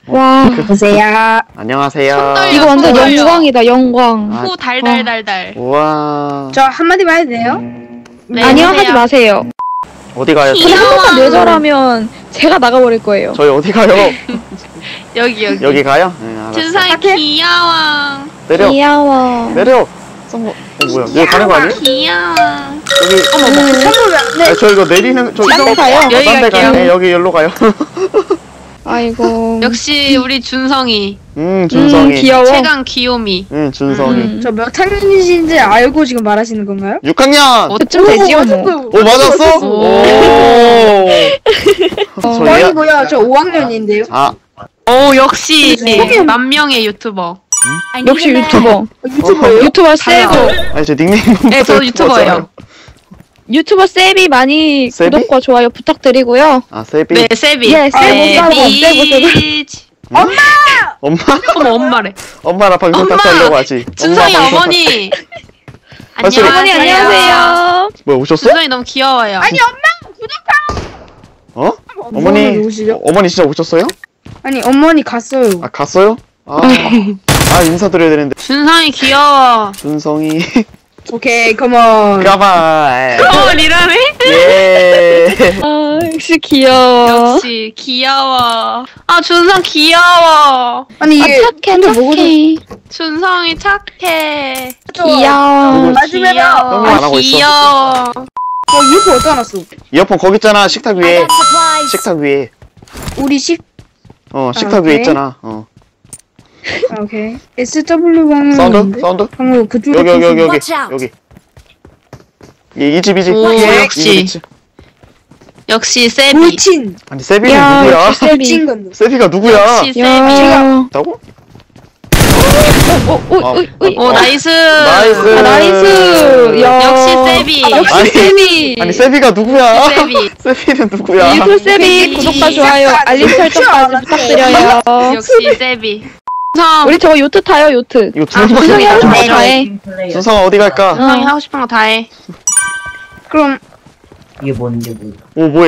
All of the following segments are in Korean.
와. 보세요. 안녕하세요. 이거 완전 영광이다, 영광. 아, 후 달달달달. 우와. 저 한마디만 해도 돼요? 네, 아니요, 하세요. 하지 마세요. 어디 가요? 한 번만 뇌절하면 제가 나가버릴 거예요. 저희 어디 가요? 여기. 여기 가요? 네, 알았어. 준상이 귀여워. 내려. 귀여워. 내려. 뭐야? 여기 가는 거 아니에요? 귀여워. 여기. 아, 저 이거 내리는 저 딴데 가요? 여기 딴데 갈게요. 가네. 여기 여기로 가요. 아이고. 역시 우리 준성이 준성이. 귀여워. 최강 귀요미. 준성이. 저 몇 학년이신지 알고 지금 말하시는 건가요? 6학년. 어쩜 되지요, 뭐. 오, 맞았어? 오. 아니고요. 저 5학년인데요. 아, 오 역시 네. 만 명의 유튜버. 역시 유튜버. 유튜버예요? 유튜버 세고. 아니 저 닉네임. 네, 저 유튜버예요. 유튜버 세비 많이 세비? 구독과 좋아요 부탁드리고요. 아, 세비. 네 세비. 예, 세비 따로 세비. 엄마? 어머 엄마래. 엄마랑 방송 엄마! 탓 하려고 하지. 준성이 엄마 방송 어머니. 사실- 어머니 안녕하세요. 뭐야, 오셨어? 준성이 너무 귀여워요. 아니 어? 어머니. 누구시죠? 어머니 진짜 오셨어요? 아니 어머니 갔어요. 아, 갔어요? 아, 인사드려야 되는데. 준성이 귀여워. 준성이. 오케이 컴온. 가만. 리라네? 예. 아, 역시 귀여워. 역시 귀여워. 아 준성 귀여워. 아니 이게 착해, 근데 뭐가 착해. 준성이 착해. 귀여워. 마지막에 너무 안 하고 있어. 귀여워. 이거 어디다 놨어? 이어폰 거기 있잖아. 식탁 위에. 식탁 위에. 우리 식탁 위에 오케이. 있잖아. 아, 오케이. SW 방은 사운드? 사운드? 방금 그쪽에 여기. 이 집. 오, 이 역시. 집. 역시 세비. 물친. 아니, 세비는 야, 누구야? 역시 세비. 물친 건데. 세비가 누구야? 역시 세비. 야. 있다고? 오 나이스. 나이스. 아, 나이스. 야. 역시 세비. 역시 아니, 세비. 아니, 세비가 누구야? 세비. 세비는 누구야? 유튜브 세비 구독과 좋아요, 알림 설정까지 부탁드려요. 역시 세비. 준성. 우리 저거 요트 타요, 요트. 이거 준성이 하고 싶은 거 다 해. 준성아, 어디 갈까? 준성이 하고 싶은 거 다 해. 그럼 이게 뭔지 몰라. 오, 뭐해?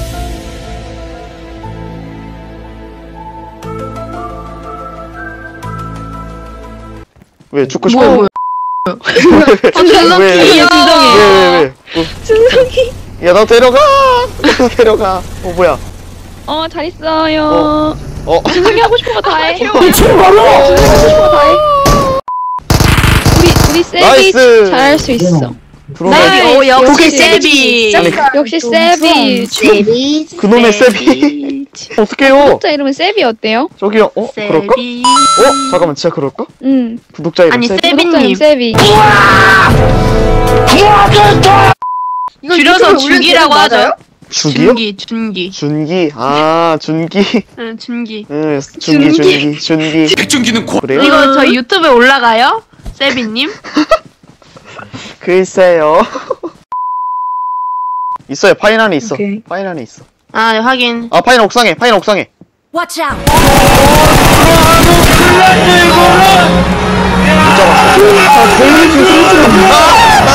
왜 죽고 싶어? 뭐야? 준성 왜? 귀여워. 왜? 준성이. 야, 너 데려가! 너 데려가. 뭐야? 잘 있어요. 준성이 하고 싶은 거 다 해. 미친 말라! 우리 세비 나이스. 잘할 수 있어. 들어오네. 오 역시 역시 세비. 역시 세비. 세비. 그놈의 세비. 어떡해요? 구독자 이름은 세비 어때요? 저기요, 그럴까? 세비. 잠깐만, 진짜 그럴까? 응. 구독자 이름 아니, 세비? 구독자 이름 세비님. 세비. 이거 줄여서 유튜브에 올려도 죽이라고 되는 거 하죠. 맞아요? 준기요? 준기. 준기. 아, 준기. 응, 준기. 응, 준기. 백준기는 고. 그래요? 이거 저희 유튜브에 올라가요? 세비님? 글쎄요. 있어요. 파인 안에 있어. 오케이. 파인 안에 있어. 아, 네, 확인. 아, 파인 옥상에. Watch out! 나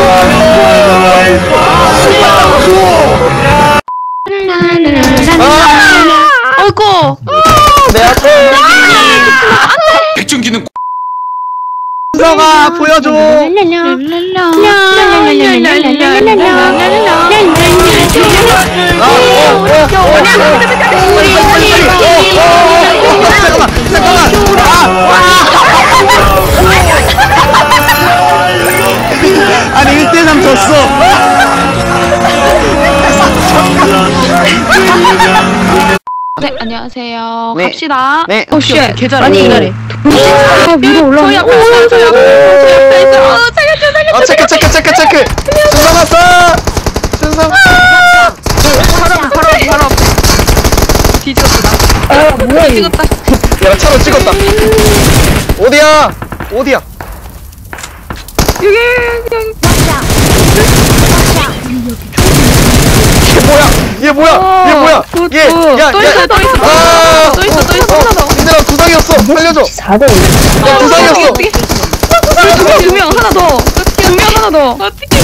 죽어요. 아이고. 내 앞에. 백준기는 고. 준성아, 보여줘. 아니 1대3 졌어. 네, 안녕하세요. 네. 갑시다. 네. 오, 쉣. 계절에 아니, 계절에. 위로 올라오네. 저희 앞에 있어. 체크. 준성 왔어. 준성. 바로 앞에. 뒤졌다. 뭐야 이거? 찍었다. 야, 나 차로 찍었다. 어디야? 여기. 얘 뭐야? 굿, 얘, 굿. 야, 또 있어. 아! 또 있어. 하나 더. 얘들아, 부상이었어. 살려줘. 4대 야, 부상이었어. 두 명, 하나 더. 두 명, 하나 더. 어떻게?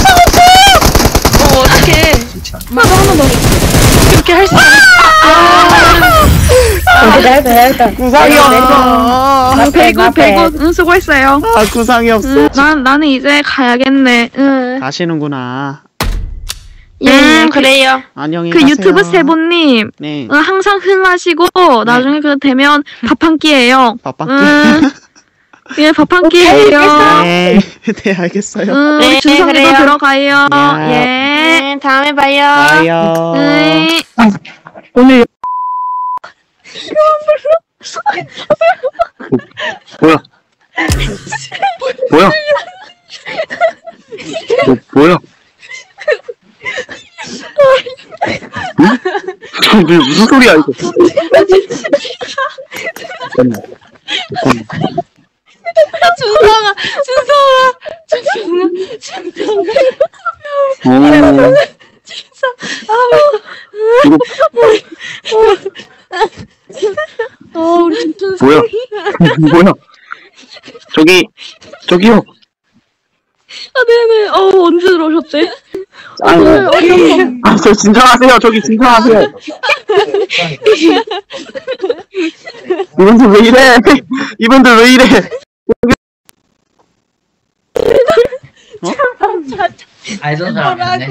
어떡해. 하나 더. 이렇게 할 수 있어. 구상이 없어. 배굿. 응, 수고했어요. 아, 구상이 없어. 나는 이제 가야겠네. 응. 가시는구나. 예, 그래요. 안녕히 그 가세요. 유튜브 세보님, 네. 항상 흥하시고, 나중에 그 되면 밥 한 끼예요. 밥 한 끼. 예, 밥 한 끼예요. 네. 네, 알겠어요. 우리 준성이도 그래요. 들어가요. 네. 예. 다음에 봐요. 아요. 네. 오늘 뭐야? 뭐야? 뭐야? 응? 이게 무슨 소리야 이거? 뭐야? 뭐야? 저기요. 네네. 언제 들어오셨대? 저 진정하세요. 저기 진정하세요. 이분들 왜 이래? 이분들 왜 이래? 알던 사람이네.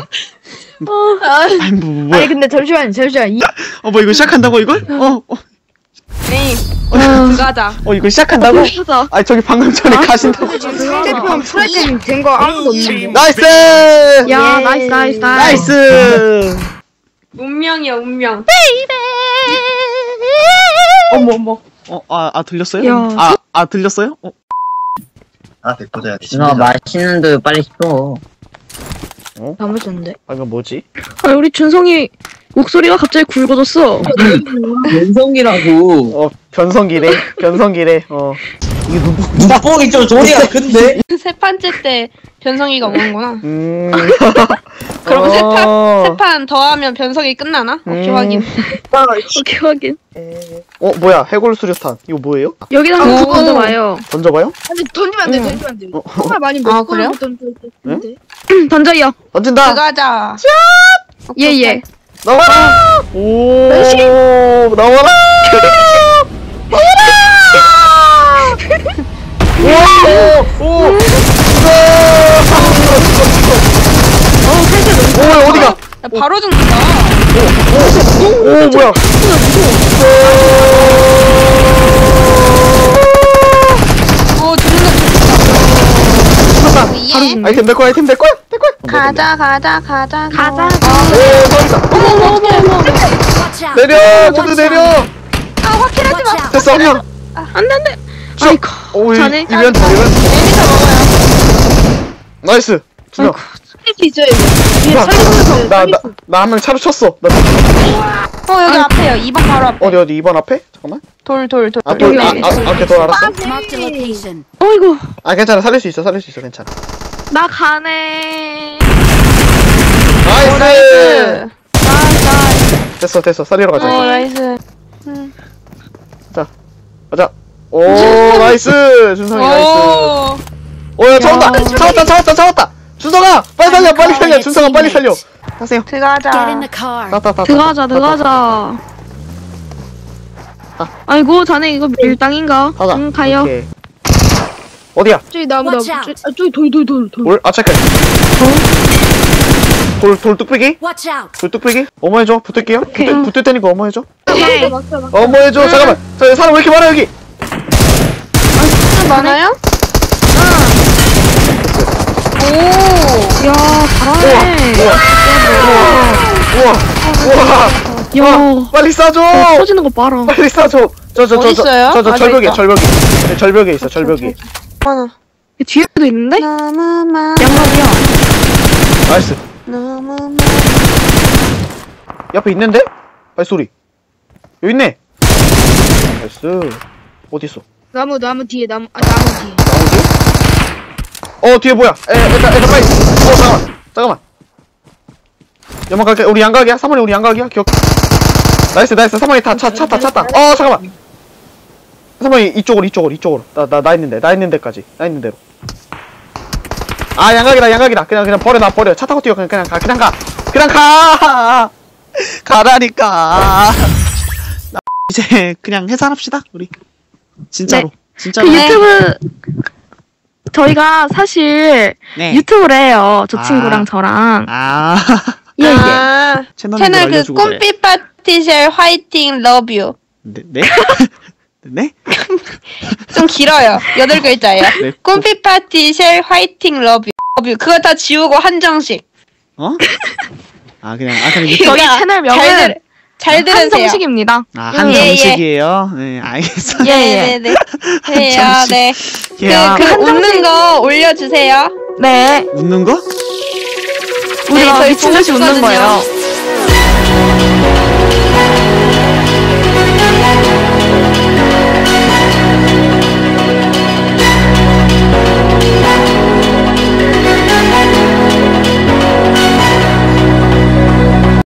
뭐야? 아니 근데 잠시만 뭐 이거 시작한다고 이걸? 네. 들어가자. 이거 시작한다고? 하자. 아니 저기 방금 전에 가신다고. 상대편 프라이팬 된거 아무도 없는데. 나이스! 야, 나이스. 나이스! 운명이야, 운명. 들렸어요? 야. 들렸어요? 준아 맛있는 도 빨리 시켜. 다 맞췄는데. 이거 뭐지? 우리 준성이 목소리가 갑자기 굵어졌어. 연성이라고. 변성기래. 이게 눈뽕이 좀 소리가 큰데? 세 판째 때 변성이가 오는구나. 그럼 세 판 더하면 변성이 끝나나? 오케이, 확인. 오케이, 확인. 뭐야? 해골 수류탄. 이거 뭐예요? 여기다 한번 던져봐요. 던져봐요? 아니 던지면 안 돼. 정말 많이 아, 그래요? 던져요. 던진다! 들어가자. 예. 나와라! 오! 나와라! 오! 어디가? 야, 바로 죽는다. 오, 뭐야? 죽는다. 예. 아이템 내 거야. 가자. Watch out. 내려! 저도 내려! 아, 확실하지 마. 됐어, 형! 안 돼. 아이고. 오, 자네. 이벤트. 에미사 먹어요. 나이스! 준영. 살수 있어요. 이거. 나 한 명 차로 쳤어. 여기 앞에요. 2번 바로 앞에. 어디 2번 앞에? 잠깐만. 돌. 오케이, 돌 알았어. Marked a location. 어이구. 괜찮아. 살릴 수 있어, 괜찮아. 나 가네. 나이스! 나이스. 됐어. 살리러 가자. 나이스. 가자. 오, 나이스! 준성이 나이스. 야, 잡았다! 준성아! 빨리 살려! 준성아, 빨리 살려! 가세요. Get in 들어가자. the car. 들어가자. 아이고, 자네 이거 밀당인가? 가자. 응, 가요. 오케이. 어디야? 저기 나무. Watch out. 저기 돌. 체크. 돌 뚝배기? Watch out. 돌 뚝배기? 어머해줘. 붙을게요. 붙을 테니까 어머해줘. 오케이. 어머해줘. 잠깐만. 저 사람 왜 이렇게 많아, 여기? 많아요? 야, 잘하네. 우와. 야, 빨리 쏴줘! 터지는 거 봐라. 빨리 쏴줘! 어딨어요? 저 아, 절벽에, 있다. 절벽에 있어, 절벽에. 많아. 뒤에도 있는데? 너무만. 양각이야. 나이스. 너무만. 옆에 있는데? 발소리. 여기 있네. 나이스. 어딨어? 나무 뒤에. 나무 뒤에? 뒤에 뭐야? 일단 빨리. 잠깐만. 연막 갈게. 우리 양각이야? 3번이 우리 양각이야? 기억. 나이스. 3번이 다 찼다. 잠깐만. 3번이 이쪽으로. 나 있는 데까지. 나 있는 대로. 양각이다. 그냥 버려. 차 타고 뛰어. 그냥 가. 가라니까. 이제 그냥 해산합시다 우리. 진짜로. 진짜로. 그 유튜브 저희가 사실 네. 유튜브를 해요. 저 아. 친구랑 저랑. 아. 예, 예. 아, 채널 채널 그 알려주고. 꿈빛 파티셀 화이팅 러뷰. 네? 네? 네? 좀 길어요. 8글자예요. 네. 꿈빛 파티셀 화이팅 러뷰. 그거 다 지우고 한정식. 어? 아 그냥 유튜브. 저희 그러니까 채널명은 잘 들으세요. 한정식입니다. 아 한정식이에요. 네 알겠어. 네네네. 해요. 네. 야. 그 웃는 거 올려주세요. 네. 웃는 거? 우리가 저희 미친 듯이 보고 웃는 싶거든요. 거예요.